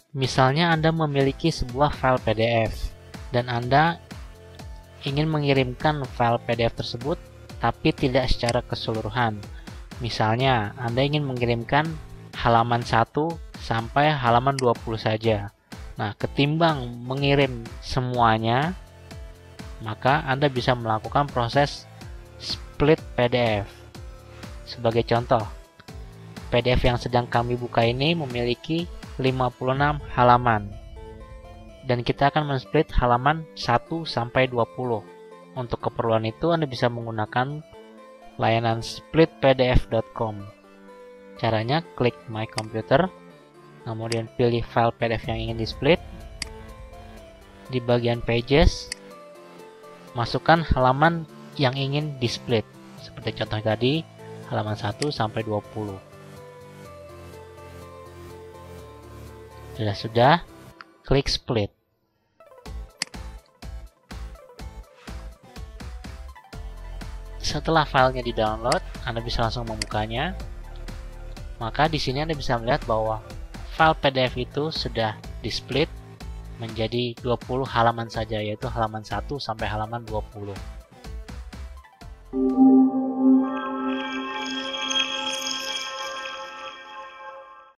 Misalnya Anda memiliki sebuah file PDF dan Anda ingin mengirimkan file PDF tersebut tapi tidak secara keseluruhan. Misalnya Anda ingin mengirimkan halaman 1 sampai halaman 20 saja. Nah, ketimbang mengirim semuanya, maka Anda bisa melakukan proses split PDF. Sebagai contoh, PDF yang sedang kami buka ini memiliki 56 halaman. Dan kita akan men-split halaman 1 sampai 20. Untuk keperluan itu Anda bisa menggunakan layanan splitpdf.com. Caranya klik My Computer, kemudian pilih file PDF yang ingin di-split. Di bagian Pages, masukkan halaman yang ingin di-split. Seperti contoh tadi, halaman 1 sampai 20. Sudah, klik split. Setelah filenya di-download, Anda bisa langsung membukanya. Maka di sini Anda bisa melihat bahwa file PDF itu sudah di-split menjadi 20 halaman saja, yaitu halaman 1 sampai halaman 20.